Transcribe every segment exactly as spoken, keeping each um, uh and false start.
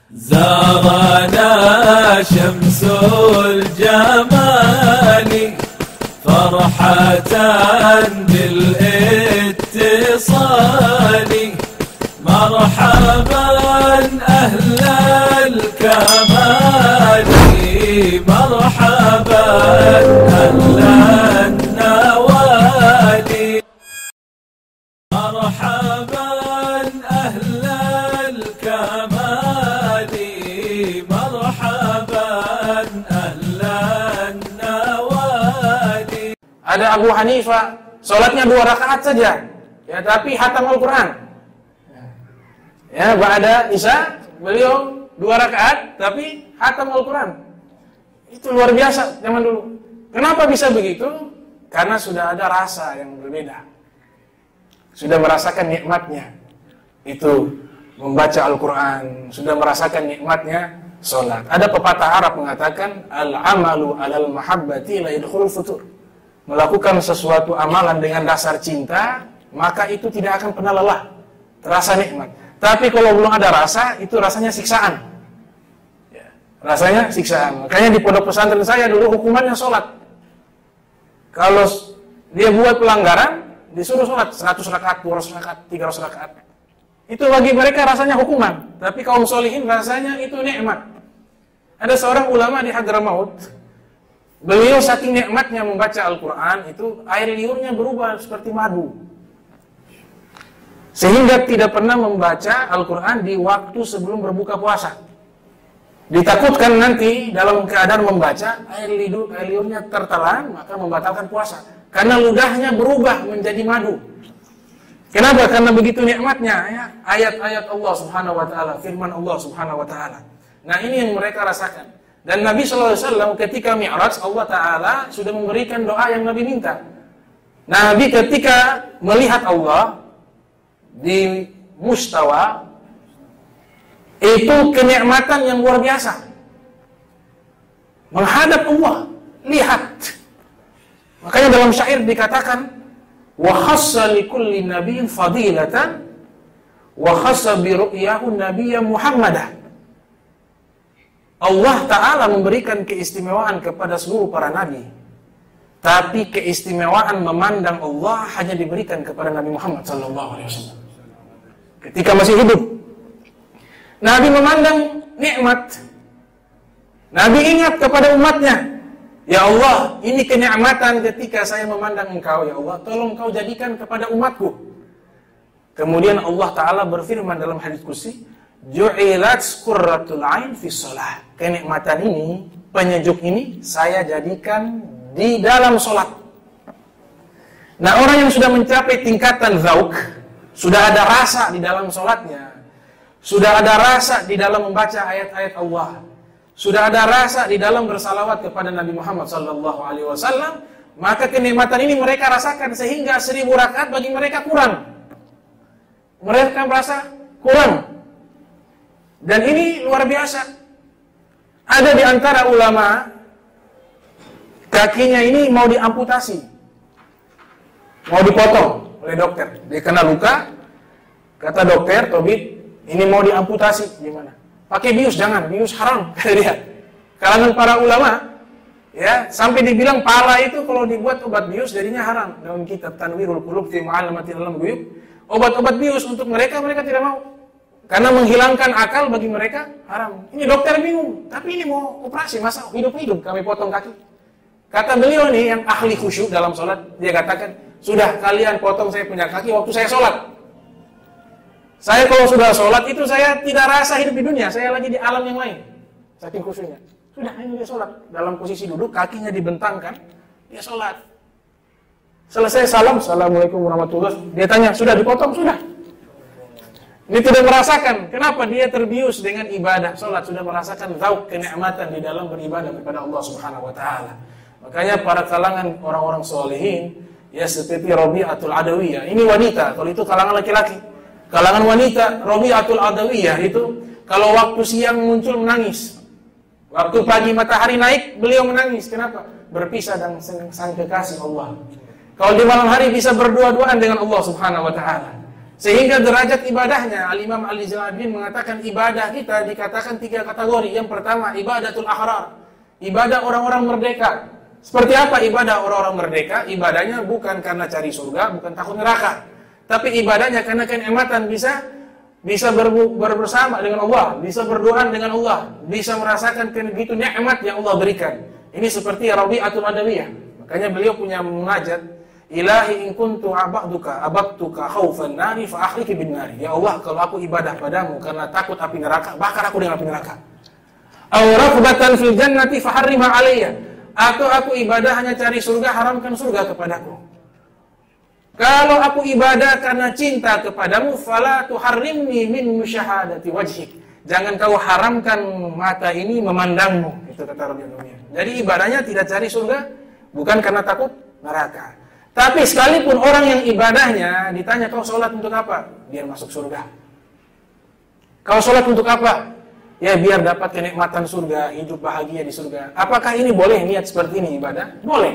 زارنا شمس الجمال فرحة بالاتصال مرحبا أهل الكمال مرحبا أهل النوال مرحبا أهل الكمال مرحبا أهل النوال. Ada Abu Hanifah, sholatnya dua rakaat saja, ya, tapi hatam Al-Quran. Ya, ba'da Isya, beliau dua rakaat, tapi hatam Al-Quran. Itu luar biasa zaman dulu. Kenapa bisa begitu? Karena sudah ada rasa yang berbeda. Sudah merasakan nikmatnya itu membaca Al-Quran, sudah merasakan nikmatnya sholat. Ada pepatah Arab mengatakan, al-amalu alal mahabbati la yadkhulul futur. Melakukan sesuatu amalan dengan dasar cinta, maka itu tidak akan pernah lelah, terasa nikmat. Tapi kalau belum ada rasa, itu rasanya siksaan. Ya, rasanya siksaan. Makanya di pondok pesantren saya dulu hukumannya sholat. Kalau dia buat pelanggaran, disuruh sholat seratus rakaat, dua ratus rakaat, tiga ratus rakaat. Itu bagi mereka rasanya hukuman. Tapi kaum solihin rasanya itu nikmat. Ada seorang ulama di Hadramaut, beliau saking nikmatnya membaca Al-Quran, itu air liurnya berubah seperti madu. Sehingga tidak pernah membaca Al-Quran di waktu sebelum berbuka puasa. Ditakutkan nanti dalam keadaan membaca, air liur, air liurnya tertelan, maka membatalkan puasa. Karena ludahnya berubah menjadi madu. Kenapa? Karena begitu nikmatnya ya, ayat-ayat Allah Subhanahu wa taala, firman Allah Subhanahu wa taala. Nah, ini yang mereka rasakan. Dan Nabi shallallahu alaihi wasallam ketika Mi'raj, Allah taala sudah memberikan doa yang Nabi minta. Nabi ketika melihat Allah di mustawa, itu kenikmatan yang luar biasa. Menghadap Allah, lihat. Makanya dalam syair dikatakan, wa khassa likulli nabiyyin fadilatan wa khassa bi ru'yahu nabiyya Muhammadah. Allah Ta'ala memberikan keistimewaan kepada seluruh para nabi, tapi keistimewaan memandang Allah hanya diberikan kepada Nabi Muhammad sallallahu alaihi wasallam. Ketika masih hidup, Nabi memandang nikmat. Nabi ingat kepada umatnya, ya Allah, ini kenikmatan ketika saya memandang engkau, ya Allah, tolong kau jadikan kepada umatku. Kemudian Allah Ta'ala berfirman dalam hadits qudsi, ju'ilat qurratul ain fi shalah. Kenikmatan ini, penyejuk ini, saya jadikan di dalam sholat. Nah, orang yang sudah mencapai tingkatan zauk, sudah ada rasa di dalam sholatnya, sudah ada rasa di dalam membaca ayat-ayat Allah, sudah ada rasa di dalam bersalawat kepada Nabi Muhammad sallallahu alaihi wasallam, maka kenikmatan ini mereka rasakan sehingga seribu rakaat bagi mereka kurang. Mereka merasa kurang. Dan ini luar biasa. Ada di antara ulama, kakinya ini mau diamputasi, mau dipotong oleh dokter. Dia kena luka, kata dokter, Tobit, ini mau diamputasi. Gimana? Pakai bius, jangan, bius haram, kata dia. Kalangan para ulama, ya, sampai dibilang pala itu kalau dibuat obat bius jadinya haram. Dalam kitab Tanwirul Qulub fi Ma'alamatil Alam Ghuyub, obat-obat bius untuk mereka, mereka tidak mau. Karena menghilangkan akal bagi mereka haram. Ini dokter bingung, tapi ini mau operasi, masa hidup-hidup kami potong kaki. Kata beliau nih yang ahli khusyuk dalam sholat, dia katakan, sudah kalian potong saya punya kaki waktu saya sholat. Saya kalau sudah sholat itu saya tidak rasa hidup di dunia, saya lagi di alam yang lain. Saking khusyuknya. Sudah, ini dia sholat. Dalam posisi duduk, kakinya dibentangkan, dia sholat. Selesai salam, assalamualaikum warahmatullahi wabarakatuh. Dia tanya, sudah dipotong? Sudah. Ini tidak merasakan. Kenapa? Dia terbius dengan ibadah sholat, sudah merasakan zauk kenikmatan di dalam beribadah kepada Allah Subhanahu wa taala. Makanya para kalangan orang-orang solihin, ya seperti Rabi'atul Adawiyah, ini wanita, kalau itu kalangan laki-laki. Kalangan wanita, Rabi'atul Adawiyah itu kalau waktu siang muncul menangis. Waktu pagi matahari naik, beliau menangis. Kenapa? Berpisah dengan sang kekasih Allah. Kalau di malam hari bisa berdua-duaan dengan Allah Subhanahu wa taala. Sehingga derajat ibadahnya, Al-Imam Al-Jalaluddin mengatakan ibadah kita dikatakan tiga kategori. Yang pertama, ibadatul ahrar, ibadah orang-orang merdeka. Seperti apa ibadah orang-orang merdeka? Ibadahnya bukan karena cari surga, bukan takut neraka, tapi ibadahnya karena kenikmatan, bisa bisa ber, ber, bersama dengan Allah, bisa berdoa dengan Allah, bisa merasakan begitu nikmat yang Allah berikan. Ini seperti Rabi'atul Adawiyah. Makanya beliau punya munajat, Ilahi in kuntu abaktuka abaktuka khaufan nari fa akhliki bin nari. Ya Allah, kalau aku ibadah padamu karena takut api neraka, bakar aku dengan api neraka. Aw rafbatan fil jannati fa harrimha alayya. Atau aku ibadah hanya cari surga, haramkan surga kepadaku. Kalau aku ibadah karena cinta kepadamu, fala tuharrimni min musyahadati wajhik. Jangan kau haramkan mata ini memandangmu. Itu kata Rabi'ah. Jadi ibadahnya tidak cari surga, bukan karena takut neraka. Tapi sekalipun orang yang ibadahnya ditanya, kau sholat untuk apa? Biar masuk surga. Kau sholat untuk apa? Ya biar dapat kenikmatan surga, hidup bahagia di surga. Apakah ini boleh niat seperti ini ibadah? Boleh.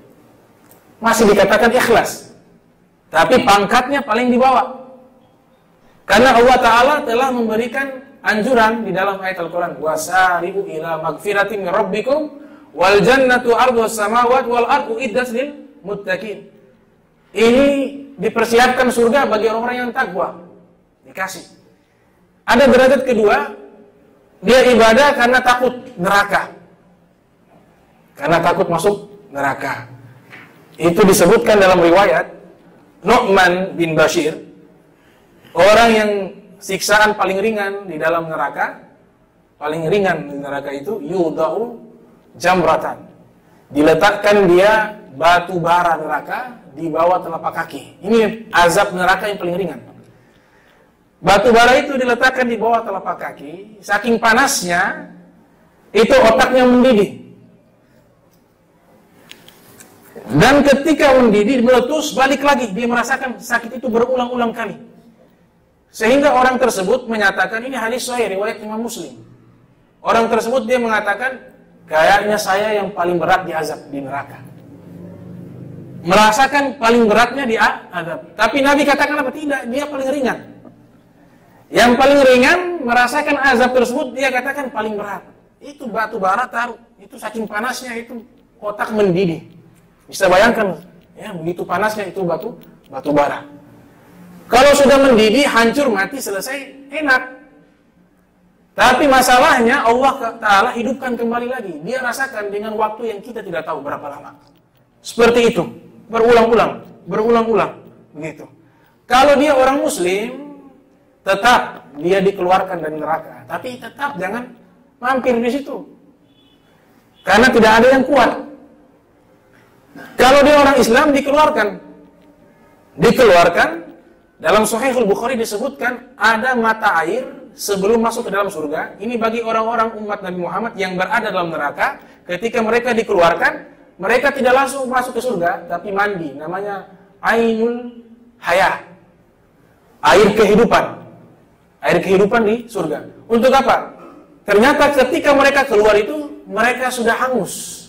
Masih dikatakan ikhlas. Tapi pangkatnya paling di bawah. Karena Allah Ta'ala telah memberikan anjuran di dalam ayat Al-Quran. Wasari'u ila magfiratin min rabbikum wal jannatu ardu samawat wal ardu iddat lil muttaqin. Ini dipersiapkan surga bagi orang-orang yang takwa. Dikasih. Ada derajat kedua, dia ibadah karena takut neraka. Karena takut masuk neraka. Itu disebutkan dalam riwayat Nu'man bin Bashir, orang yang siksaan paling ringan di dalam neraka, paling ringan di neraka itu yudau jamratan. Diletakkan dia batu bara neraka di bawah telapak kaki. Ini azab neraka yang paling ringan. Batu bara itu diletakkan di bawah telapak kaki, saking panasnya itu otaknya mendidih. Dan ketika mendidih meletus, balik lagi, dia merasakan sakit itu berulang-ulang kali. Sehingga orang tersebut menyatakan, ini hadis sahih riwayat Imam Muslim. Orang tersebut dia mengatakan, kayaknya saya yang paling berat diazab di neraka. Merasakan paling beratnya di azab. Tapi Nabi katakan apa? Tidak, dia paling ringan. Yang paling ringan merasakan azab tersebut, dia katakan paling berat. Itu batu bara taruh, itu saking panasnya itu otak mendidih. Bisa bayangkan, ya begitu panasnya itu batu batu bara. Kalau sudah mendidih, hancur, mati, selesai, enak. Tapi masalahnya Allah Ta'ala hidupkan kembali lagi. Dia rasakan dengan waktu yang kita tidak tahu berapa lama. Seperti itu. Berulang-ulang, berulang-ulang, begitu. Kalau dia orang Muslim, tetap dia dikeluarkan dari neraka, tapi tetap jangan mampir di situ, karena tidak ada yang kuat. Kalau dia orang Islam dikeluarkan, dikeluarkan dalam Sahihul Bukhari disebutkan ada mata air sebelum masuk ke dalam surga. Ini bagi orang-orang umat Nabi Muhammad yang berada dalam neraka, ketika mereka dikeluarkan. Mereka tidak langsung masuk ke surga, tapi mandi. Namanya Ainul Haya. Air kehidupan. Air kehidupan di surga. Untuk apa? Ternyata ketika mereka keluar itu, mereka sudah hangus.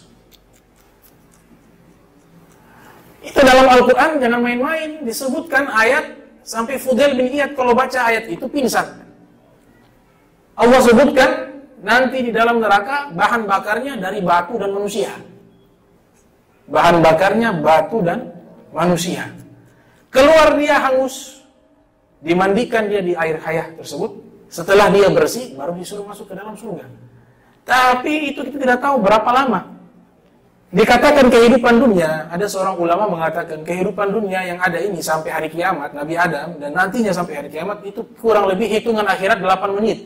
Itu dalam Al-Quran, jangan main-main. Disebutkan ayat, sampai Fudail bin Iyad kalau baca ayat itu pingsan. Allah sebutkan, nanti di dalam neraka, bahan bakarnya dari batu dan manusia. Bahan bakarnya batu dan manusia. Keluar dia hangus, dimandikan dia di air hayah tersebut. Setelah dia bersih, baru disuruh masuk ke dalam surga. Tapi itu kita tidak tahu berapa lama. Dikatakan kehidupan dunia, ada seorang ulama mengatakan kehidupan dunia yang ada ini sampai hari kiamat, Nabi Adam, dan nantinya sampai hari kiamat, itu kurang lebih hitungan akhirat delapan menit.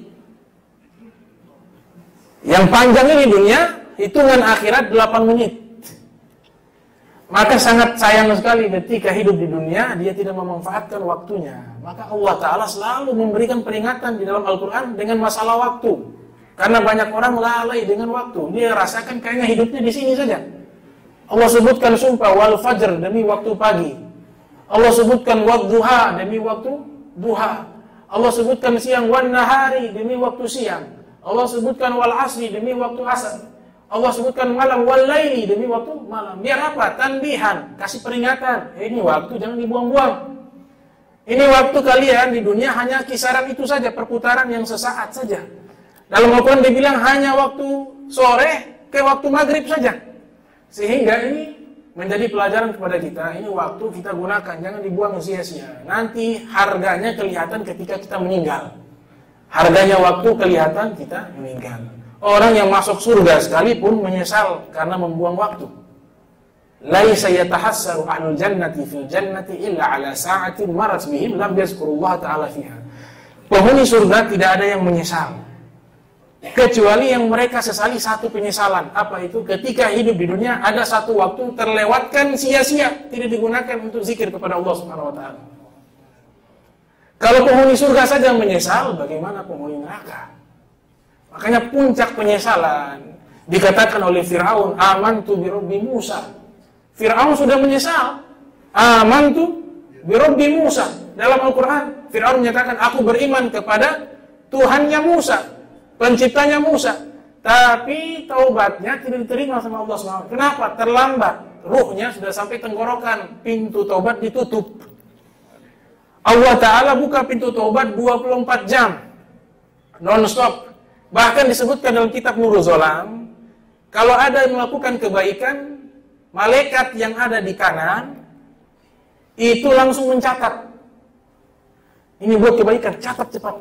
Yang panjang ini dunia, hitungan akhirat delapan menit. Maka sangat sayang sekali ketika hidup di dunia, dia tidak memanfaatkan waktunya. Maka Allah Ta'ala selalu memberikan peringatan di dalam Al-Quran dengan masalah waktu. Karena banyak orang lalai dengan waktu. Dia rasakan kayaknya hidupnya di sini saja. Allah sebutkan sumpah wal fajr demi waktu pagi. Allah sebutkan wadduha demi waktu duha. Allah sebutkan siang wan nahari demi waktu siang. Allah sebutkan wal asri demi waktu asar. Allah sebutkan malam wal laili demi waktu malam. Biar apa? Tanbihan, kasih peringatan. Eh, ini waktu jangan dibuang-buang. Ini waktu kalian di dunia hanya kisaran itu saja, perputaran yang sesaat saja. Dalam Al-Quran dibilang hanya waktu sore ke waktu maghrib saja. Sehingga ini menjadi pelajaran kepada kita, ini waktu kita gunakan, jangan dibuang sia-sia. Nanti harganya kelihatan ketika kita meninggal. Harganya waktu kelihatan kita meninggal. Orang yang masuk surga sekalipun menyesal karena membuang waktu. Laisa yatahassaru ahlul jannati fil jannati illa ala sa'atin marat bihim lam yazkurullah ta'ala fiha. Penghuni surga tidak ada yang menyesal, kecuali yang mereka sesali satu penyesalan. Apa itu? Ketika hidup di dunia ada satu waktu terlewatkan sia-sia, tidak digunakan untuk zikir kepada Allah Subhanahu wa taala. Kalau penghuni surga saja menyesal, bagaimana penghuni neraka? Makanya puncak penyesalan dikatakan oleh Fir'aun, amantu bi rabbi Musa. Fir'aun sudah menyesal. Amantu bi rabbi Musa. Dalam Al-Quran, Fir'aun menyatakan, aku beriman kepada Tuhannya Musa, penciptanya Musa. Tapi taubatnya tidak diterima sama Allah subhanahu wa taala. Kenapa? Terlambat. Ruhnya sudah sampai tenggorokan. Pintu taubat ditutup. Allah Ta'ala buka pintu taubat dua puluh empat jam. Non-stop. Bahkan disebutkan dalam kitab Nurul Zolam, kalau ada yang melakukan kebaikan, malaikat yang ada di kanan itu langsung mencatat. Ini buat kebaikan, catat cepat.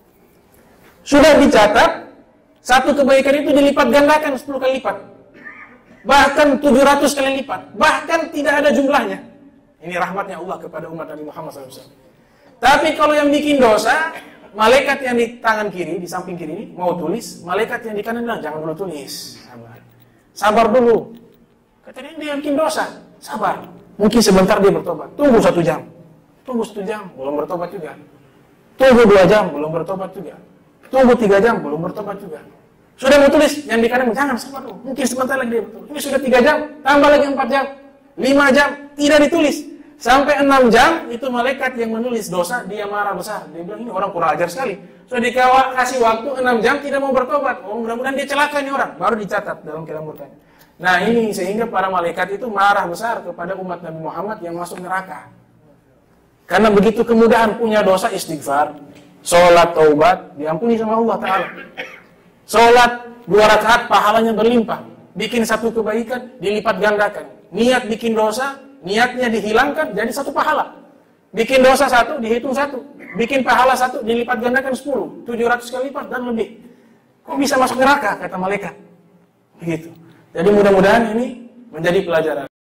Sudah dicatat, satu kebaikan itu dilipat gandakan sepuluh kali lipat. Bahkan tujuh ratus kali lipat. Bahkan tidak ada jumlahnya. Ini rahmatnya Allah kepada umat Nabi Muhammad shallallahu alaihi wasallam. Tapi kalau yang bikin dosa, malaikat yang di tangan kiri, di samping kiri ini, mau tulis, malaikat yang di kanan bilang, jangan dulu tulis. Sabar. Sabar dulu. Katanya dia bikin dosa, sabar. Mungkin sebentar dia bertobat. Tunggu satu jam. Tunggu satu jam, belum bertobat juga. Tunggu dua jam, belum bertobat juga. Tunggu tiga jam, belum bertobat juga. Sudah mau tulis, yang di kanan, jangan sabar dulu. Mungkin sebentar lagi dia bertobat. Ini sudah tiga jam, tambah lagi empat jam, lima jam, tidak ditulis. Sampai enam jam, itu malaikat yang menulis dosa, dia marah besar. Dia bilang, ini orang kurang ajar sekali. Sudah dikasih waktu enam jam, tidak mau bertobat. Oh, mudah-mudahan dia celaka ini orang. Baru dicatat dalam kitab murkanya. Nah ini sehingga para malaikat itu marah besar kepada umat Nabi Muhammad yang masuk neraka. Karena begitu kemudahan punya dosa istighfar, sholat, taubat, diampuni sama Allah Ta'ala. Sholat dua rakaat pahalanya berlimpah. Bikin satu kebaikan, dilipat gandakan. Niat bikin dosa, niatnya dihilangkan, jadi satu pahala. Bikin dosa satu, dihitung satu. Bikin pahala satu, dilipat gandakan sepuluh. tujuh ratus kali lipat dan lebih. Kok bisa masuk neraka, kata malaikat? Begitu. Jadi mudah-mudahan ini menjadi pelajaran.